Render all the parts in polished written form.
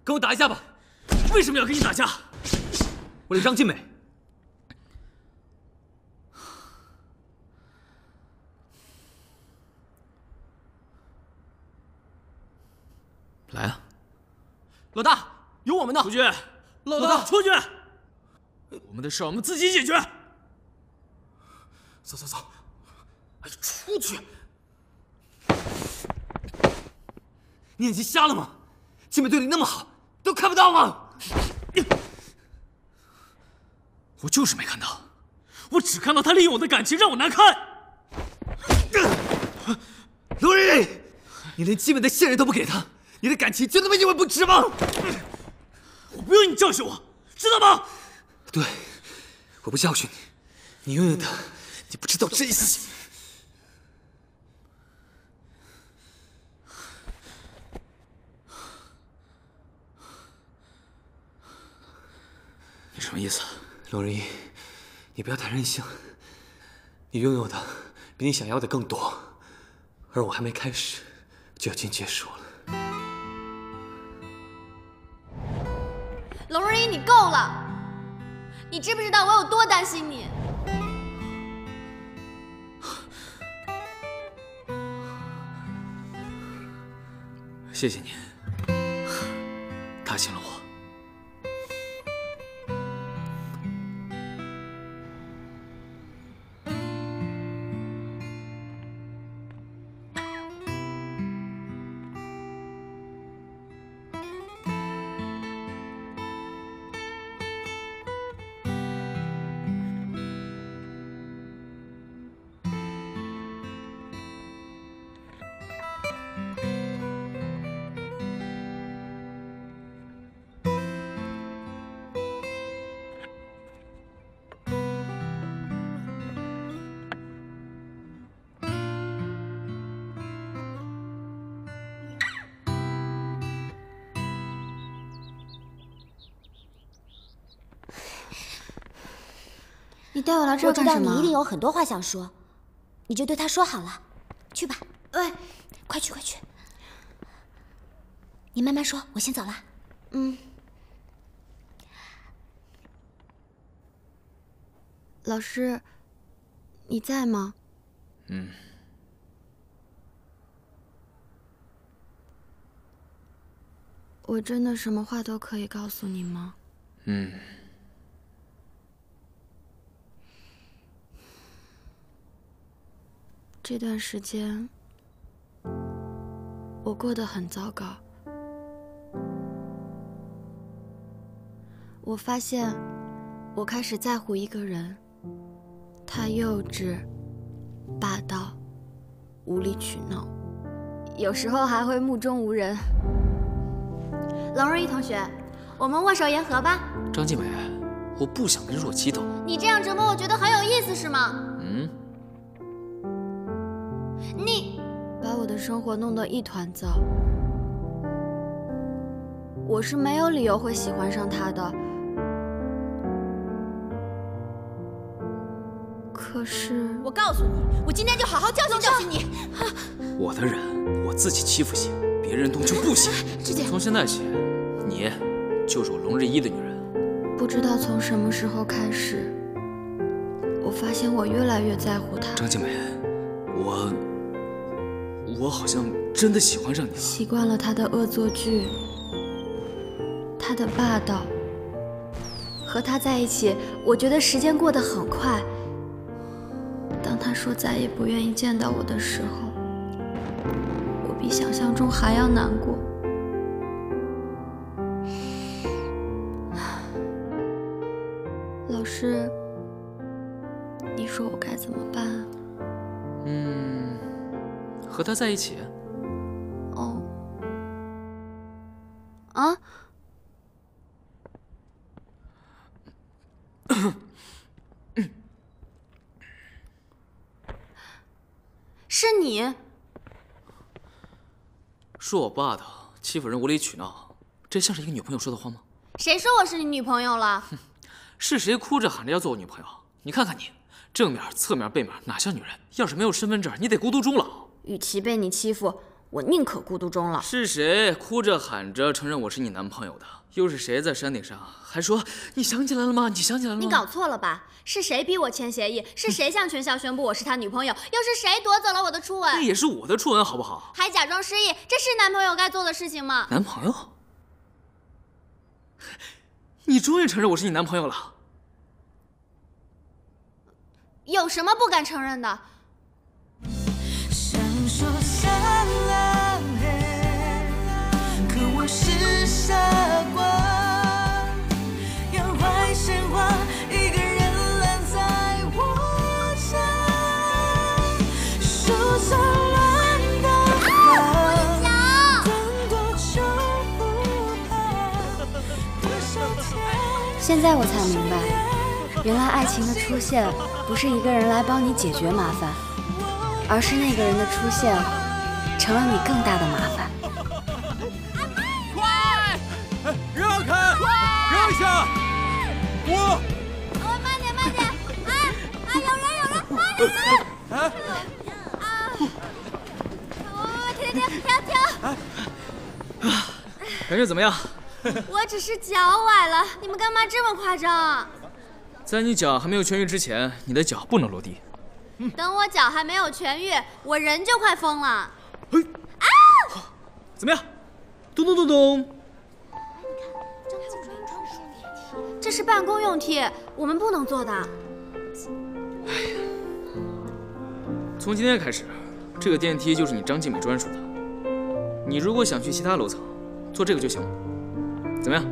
跟我打一架吧！ 为什么要跟你打架？ 为了张静美。来啊！ 老大，有我们的。 出去！ 老大， 出去！我们的事我们自己解决。 走。哎，出去！ 你眼睛瞎了吗？静美对你那么好，都看不到吗？ 我就是没看到，我只看到他利用我的感情让我难堪。 罗瑞，你连基本的信任都不给他，你的感情就那么一文不值吗？ 我不用你教训我，知道吗？ 对，我不教训你，你拥有的你不知道珍惜。 你什么意思？ 龙仁一，你不要太任性。你拥有的比你想要的更多，而我还没开始，就要进结束了。 龙仁一，你够了！你知不知道我有多担心你？ 谢谢你，打醒了我。 你带我来这儿干什么？ 我知道你一定有很多话想说，你就对他说好了。去吧。 喂， 快去。你慢慢说，我先走了。 老师，你在吗？我真的什么话都可以告诉你吗？这段时间，我过得很糟糕。我发现，我开始在乎一个人，他幼稚、霸道、无理取闹，有时候还会目中无人。 龙仁一同学，我们握手言和吧。 张静美，我不想跟若琪斗。 你这样折磨我，觉得很有意思是吗？你把我的生活弄得一团糟。我是没有理由会喜欢上他的，可是我告诉你，我今天就好好教训你。 我的人我自己欺负行，别人动就不行。 师姐， 从现在起，你就是我龙仁一的女人。 不知道从什么时候开始，我发现我越来越在乎他。 张静美，我好像真的喜欢上你了。 习惯了他的恶作剧，他的霸道。和他在一起，我觉得时间过得很快。当他说再也不愿意见到我的时候，我比想象中还要难过。老师，你说我该怎么办啊？ 和他在一起。 哦。啊？是你？ 说我霸道，欺负人无理取闹，这像是一个女朋友说的话吗？ 谁说我是你女朋友了？ 是谁哭着喊着要做我女朋友？你看看你，正面、侧面、背面，哪像女人？要是没有身份证，你得孤独终老。 与其被你欺负， 我宁可孤独终老。 是谁哭着喊着承认我是你男朋友的？又是谁在山顶上还说你想起来了吗？你想起来了吗？ 你搞错了吧？是谁逼我签协议？是谁向全校宣布我是他女朋友？又是谁夺走了我的初吻？ 那也是我的初吻，好不好？ 还假装失忆，这是男朋友该做的事情吗？ 男朋友？你终于承认我是你男朋友了？ 有什么不敢承认的？ 闪烁闪亮黑，可我是傻瓜，杨槐鲜花一个人烂在我家，树上乱的花，断过就不怕，多少天。 现在我才明白，原来爱情的出现不是一个人来帮你解决麻烦，而是那个人的出现成了你更大的麻烦。 快！让开！让一下！我。 慢点，慢点！有人！慢点！跳！ 感觉怎么样？ 我只是脚崴了，你们干嘛这么夸张？ 在你脚还没有痊愈之前，你的脚不能落地。 等我脚还没有痊愈，我人就快疯了。 怎么样？咚咚咚咚！ 这是办公用梯，我们不能坐的。 从今天开始，这个电梯就是你张静美专属的。你如果想去其他楼层，坐这个就行了。怎么样？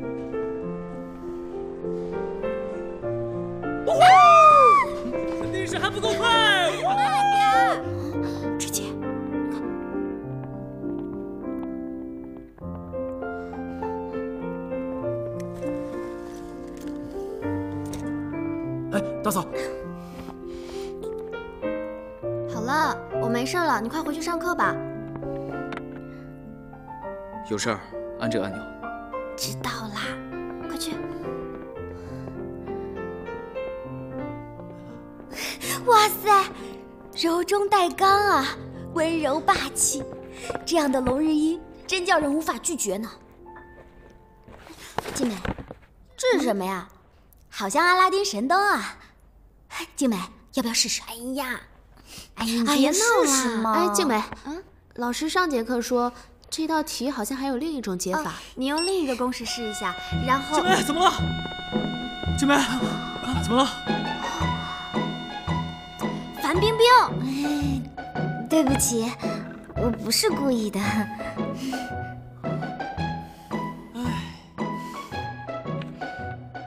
肯定是还不够快！ 直接。 哎，大嫂， 好了，我没事了，你快回去上课吧。 有事儿按这个按钮。 知道啦，快去。哇塞，柔中带刚啊，温柔霸气，这样的龙日一真叫人无法拒绝呢。静美，这是什么呀？好像阿拉丁神灯啊！静美，要不要试试？哎呀，你别闹了！ 哎，静美，老师上节课说这道题好像还有另一种解法， 你用另一个公式试一下，然后。 静美，怎么了？静美，怎么了？ 樊冰冰， 对不起，我不是故意的。